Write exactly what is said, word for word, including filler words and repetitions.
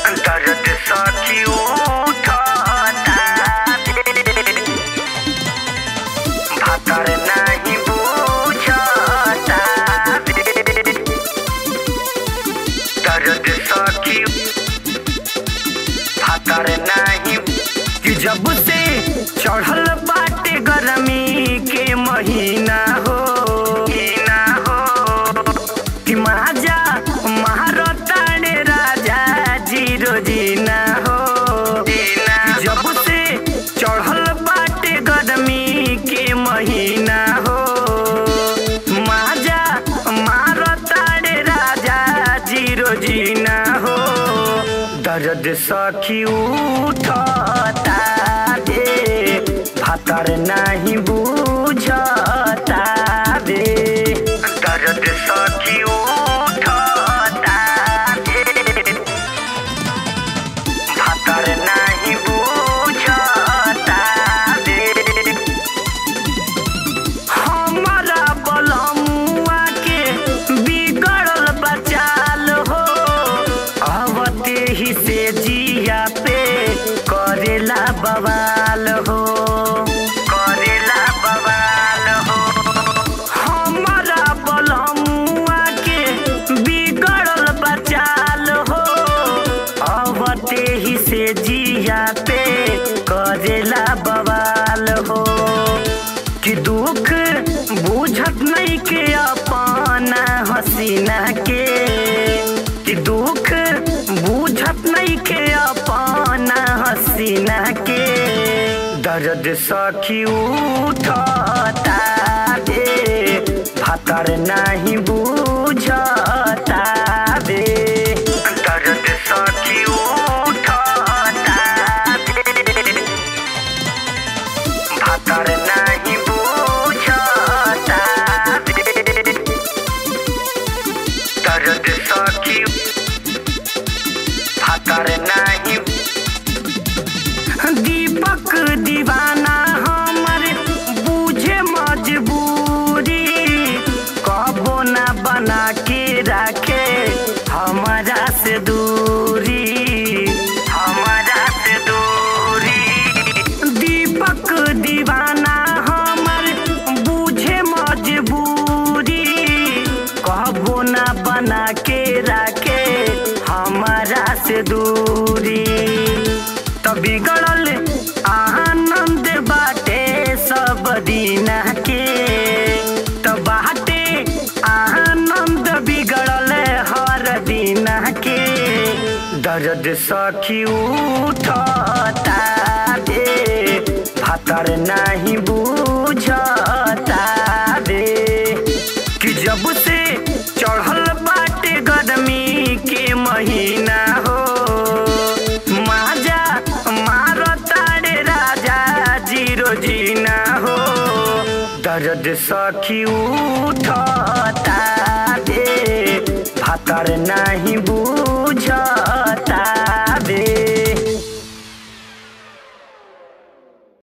दर्द सखी उठता भातर नहीं बुझता दर्द सखी भातर नहीं कि जब से चढ़ल बाटे गर्मी के महीना हो महीना हो कि महाजा महारताड़े राजा जीरो जीना हो जीना जब से चढ़ल बाटे गर्मी के महीना हो महाजा महारताड़े राजा जीरो जीना हो दर्द सखी उठता दे भातर नहीं बुझता दे दर्द सखी उठता दे भातर नहीं बुझता दे हमारा बलमुआ के बिगड़ल बचाल हो अवते ही से जिया पे करेला बवाल हो करेला बवाल हो हमारा बलमुआ के बिगड़ल बचाल हो अवते ही से जिया पे करेला बवाल हो कि दुख बुझत नहीं के अपना हसीना के कि दुख बुझत नहीं के अपना हसीना के दर्द सखी उठता दे भातर नहीं बुझता दे दर्द सखी उठता दे भातर नहीं बुझता दे दर्द सखी भातर नहीं दीपक दीवाना हमर बूझे मजबूरी कबो ना बना के रखे हमारा से दूरी हमारा से दूरी दीपक दीवाना हमर बूझे मजबूरी कबो ना बना के रखे हमारा से दूरी तो बिगड़ल आनंद बाटे सब दीना के तो बाटे आनंद बिगड़ल हर दीना के दर्द सखी उठता दे भातर नहीं बुझता दे कि जब से चढ़ल बाटे गर्मी के महीना हो माजा मारताड़े राजा जीरो जीना हो दर्द सखी उठता दे भातर नहीं